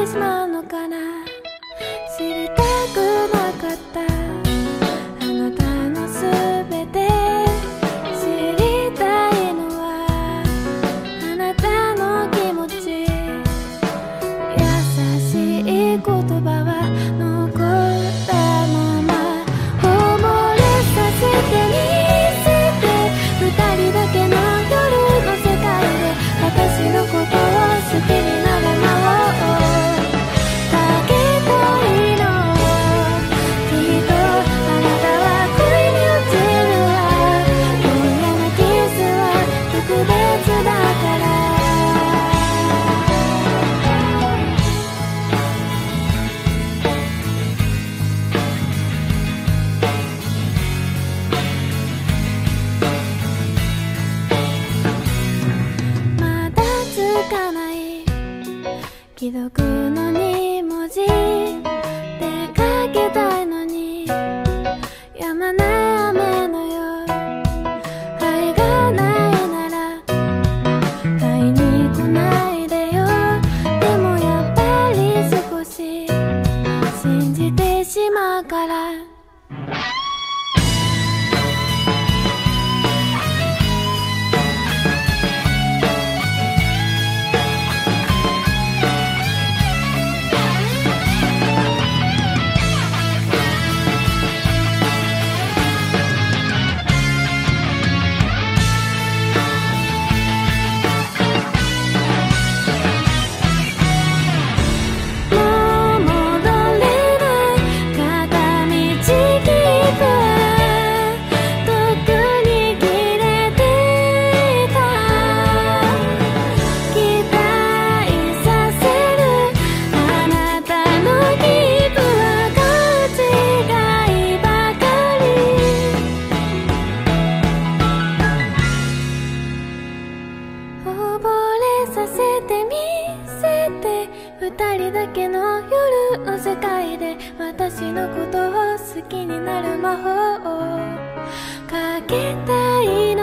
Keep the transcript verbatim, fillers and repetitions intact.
しまうのかな。知りたくなかったあなたのすべて。知りたいのはあなたの気持ち。優しい言葉は残ったまま溺れさせてみせて。二人だけの夜の世界で私のことを好きになる魔法をかけたいの。きっとあなたは恋に落ちるわ。今夜のキスは特別だから。まだつかない既読のに文字でかけたいのに止まない雨のよう。愛がないなら会いに来ないでよ。でもやっぱり少し信じてしまうから。二人だけの夜の世界で私のことを好きになる魔法をかけたい